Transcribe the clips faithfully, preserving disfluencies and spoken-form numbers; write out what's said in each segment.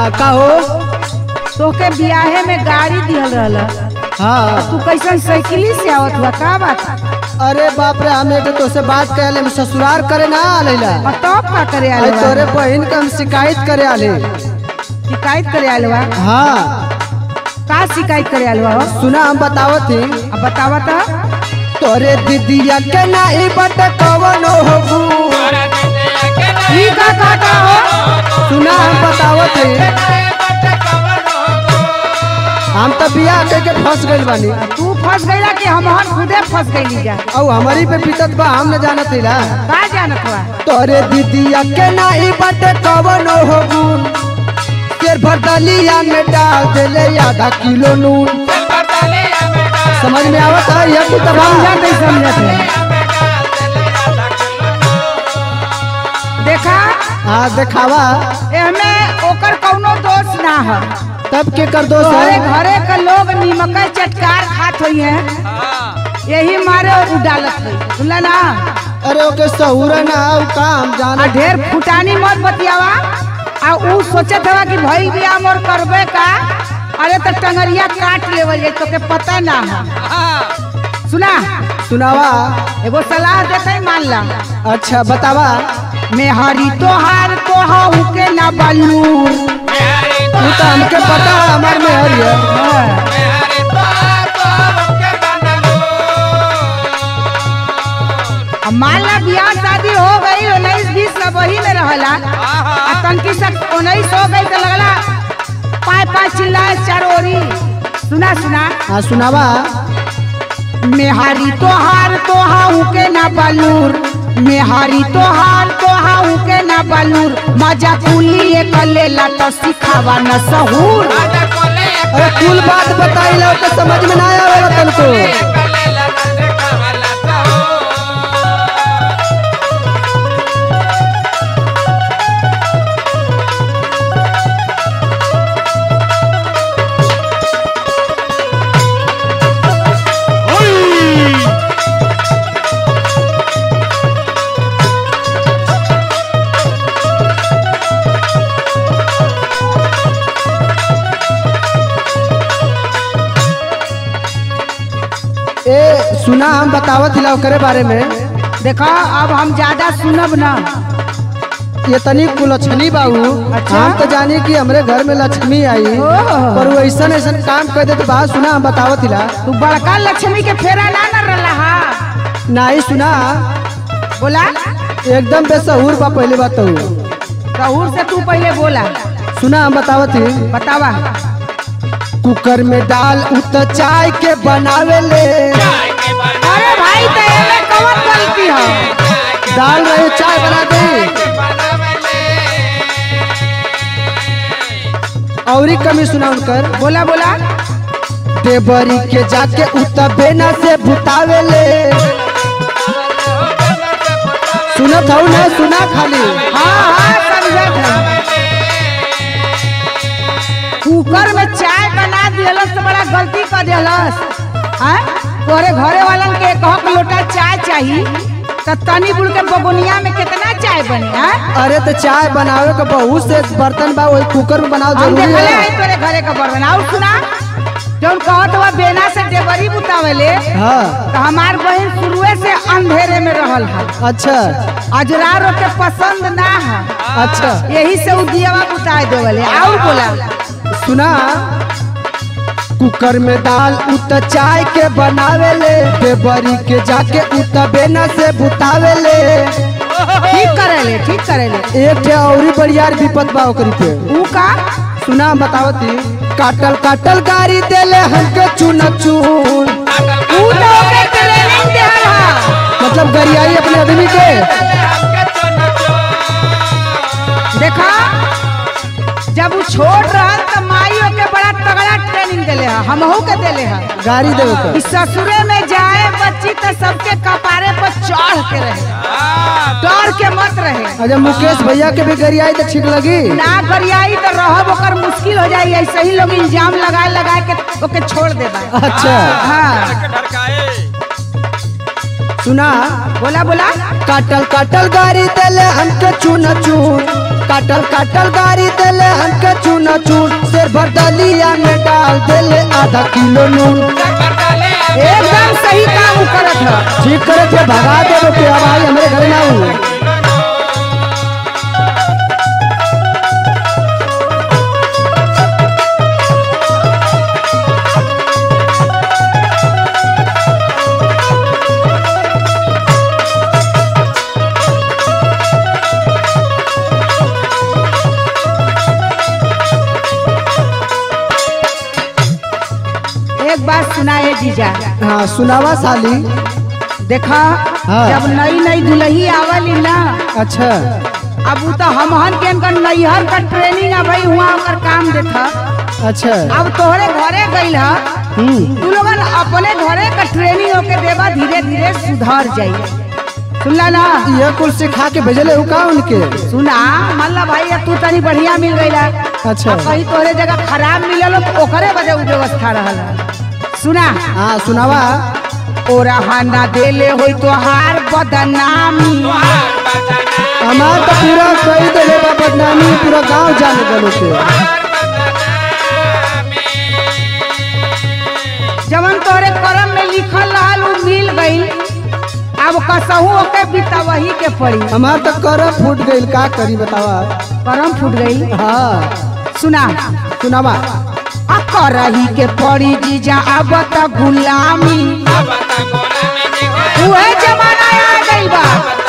हाँ का हो? तोके बियाहे में गाड़ी दिहल रहला। हाँ तू कैसन साइकिली से आवत हुआ का बात? अरे बाप रे, हम एक तो से बात करे ले ससुराल करे ना आलेला। और तब का करे आले? अरे तोरे बहन का हम शिकायत करे आले। शिकायत करे आले बा? हाँ का शिकायत करे आले बा? सुना हम बतावत ही। अब बतावा तो। तोरे दीदिया के नहीं बट कवनो हो ई का काटा हो? सुना हम बतावत ही। हम तो बियाह करके फंस गइल बानी। तू फंस गईला कि हम हम खुदे फंस गईली जा? और हमारी पे बीतत बा, हम न जानत हिला। का जानत हुआ? तोरे दीदिया के नहीं बट कवनो हो गुण, तेर भर दलिया में डाल देले आधा किलो नून। समझ में आवत है ये कुछ समझा नहीं समझत है। देखा? हाँ देखावा। एहमे ओकर कौनो दोष ना है। तब के कर दोस्त तोरे है? घरे का लोग नीमक चटकार खात हुई है, यही मारे उडालत हुई, सुनला ना? अरे ओके सहूर ना उ काम जाना। आ ढेर फुटानी मत बतियावा। आ ऊ सोचत हवा कि भइल बिया मोर करबे का, अरे तो टंगरिया काट लेवल जाए, तोके पता ना है। सुना सुनावा। एगो सलाह देते मान ला। अच्छा बतावा। मेहरी तोहार तोहाऊ के ना बलूर। तू तो हमके पता है हमार में हर है। मान ला बियाह शादी हो गई, उन्नीस बीस सब वही में रहला। आ तनकी सब उन्नीस हो गई तो लगला पाँच पाँच चिल्लाए चारोरी। सुना सुना। हाँ सुनावा। मेहारी तोहार तोहाऊ के ना बलूर, मेहारी तोहार तोहाऊ के ना बलूर। मजा कुली एक लेला तो सिखावा न सहूर। अरे कुल बात बताई लो तो समझ में ना आवेला तनको। ए सुना हम बतावत हिला करे बारे में। देखा अब हम ज्यादा सुनब ना। ये तनी कुलछनी बाबू। अच्छा? हम तो जानी कि हमरे घर में लक्ष्मी आई, ओह। पर वो ऐसा ऐसा काम कर दे तो बात सुना हम बतावत हिला। तू बड़का लक्ष्मी के फेरा ना न रहा हा? नहीं सुना। बोला। एकदम बेसहूर बा पहले बात तो। कहूर से तू पहले बोला। सुना हम बतावत ही। बतावा। कुकर में डाल उत चाय के बनावे ले। अरे भाई तो एमे कौन गलती है? डाल रहे चाय बना दे। औरी कमी सुना उनकर। बोला बोला। देवरी के जाके उत बेना से भुतावे ले। सुनत हूँ ना? सुना खाली। हाँ हाँ समझत है। कुकर में चाय बना दिलस तो बड़ा गलती कर दिलस। हाँ तोरे घरे वालन के एक हक लोटा चाय चाहिए तो तनी बुड़ के बगुनिया में कितना चाय बनी? हाँ अरे तो चाय बनावे का बहुत से बर्तन बा, वही कुकर में बनाओ हम जरूरी देखले है। है तोरे घरे का बर्तन। और सुना, जौन कहत हुआ बेना से देवरी बुतावेले, हाँ तो हमार बहन शुरुए से अंधेरे में रहल है। अच्छा अजरा रो के पसंद ना है। अच्छा। यही से उदियावा बुताए देवले। और बोला। सुना। कुकर में दाल उत चाय के बनावे ले। देवरी के जाके उत बेना से बुतावे ले। ठीक करेले ठीक करेले। एक ठे औरी बड़ियार विपत बा ओकरी पे। ऊ का? सुना बतावती। काटल काटल गाड़ी देले हमके चुन चुन। ऊ तो ओके ट्रेनिंग देहल हा। मतलब गरियाई अपने आदमी के। देखा जब वो छोड़ रहा तो माई ओके बड़ा तगड़ा ट्रेनिंग देले हा, हमहू के देले हा। गाड़ी देवे का। इस ससुरे में जाए बच्ची तो सबके कपारे पर चढ़ के रहे, डर के मत रहे। अच्छा मुकेश भैया के भी गरियाई तो ठीक लगी ना? गरियाई तो रहब ओकर मुश्किल हो जाई। ऐसे ही लोग इल्जाम लगाए लगाए के ओके छोड़ देबा। अच्छा हाँ सुना बोला बोला। काटल काटल गाड़ी देले हमके चून चून, काटल काटल गाड़ी देले हमके चून चून, शेर भर दलिया में डाल देले आधा किलो नून। एकदम सही काम करत है। ठीक करे थे भगा दे के अब आई हमारे घर ना हूँ। एक बात सुनाए जीजा। हाँ सुनावा साली। देखा हाँ। जब नई नई दुल्ही आवली ना, अच्छा अब वो तो हमहन के इनकर नैहर का ट्रेनिंग है भाई, हुआ ओकर काम देखा। अच्छा अब तोहरे घरे गइल ह, हम्म तू लोगन अपने घरे का ट्रेनिंग होके देवा, धीरे धीरे सुधर जाइए। सुनला ना? ये कुल सिखा के भेजले हूँ का उनके। सुना मल्ला भाई अब तू तनी बढ़िया मिल गईला। अच्छा अब कहीं तोहरे जगह खराब मिलल तो ओकरे वजह उ व्यवस्था रहल। सुना हाँ सुनावा। ओरा हाना देले होई तो हार बदनामी। हमार तो पूरा कही देले बा बदनामी, पूरा गांव जाने गलो के। जवन तोरे करम में लिखल रहल उ मिल गई, अब कसहू ओके बिता वही के पड़ी। हमार तो कर फूट गई, का करी बतावा। करम फूट गई। हाँ सुना सुनावा। आ करही के पड़ी जीजा अब त गुलामी। उहे जमाना आ गई बा।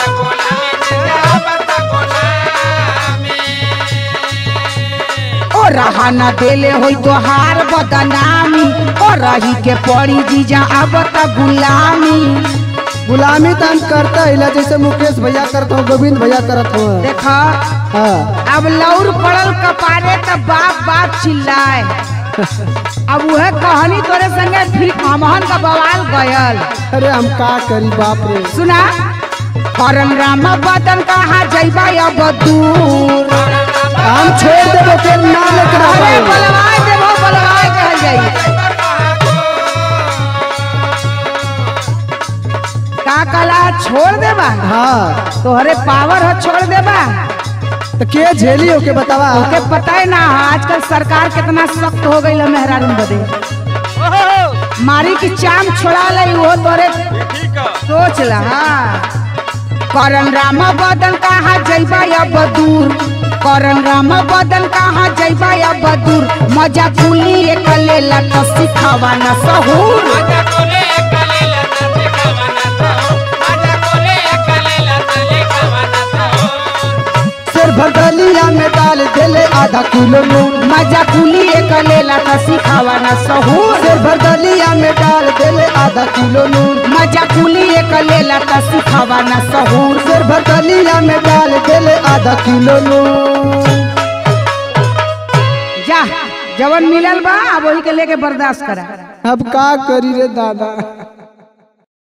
ओ रहा न देले होई तो हार बदनामी, ओ रही के पड़ी जीजा अब त गुलामी। गुलामी तो हम करता हिला, जैसे मुकेश भैया करता हूँ, गोविंद भैया करत हो। देखा हाँ अब लौर पड़ल कपारे त बाप बाप चिल्लाए। अब वह कहानी तोरे संगे फिर हमहन का बवाल गयल। अरे हम का करी बाप रे। सुना करम राम बदन कहा जैबा अब दूर। हम छोड़ देबो के ना लेकर अरे आए। बलवाए देबो बलवाए कहल जाई। का कला छोड़ देबा? हाँ तोहरे पावर हो छोड़ देबा? तो के झेली हो के बतावा। ओके पता है ना आजकल सरकार कितना सख्त हो गई है मेहरारून बदे। मारी की चाम छोड़ा लई वो तोरे सोच ला। करम राम बदन कहा जैबा अब दूर, करम राम बदन कहा जैबा अब दूर। मजा कुली एक लेला तो सिखावा न सहूर। शेर भर दलिया में डाल देले आधा किलो नून। मजा कुली एक लेला तो सिखावा न सहूर। शेर भर दलिया में डाल देले आधा किलो नून। मजा कुली एक लेला तो सिखावा न सहूर। शेर भर दलिया में डाल देले आधा किलो नून। जा जवन मिलल बा अब वही के लेके बर्दाश्त करा। अब का करी रे दादा।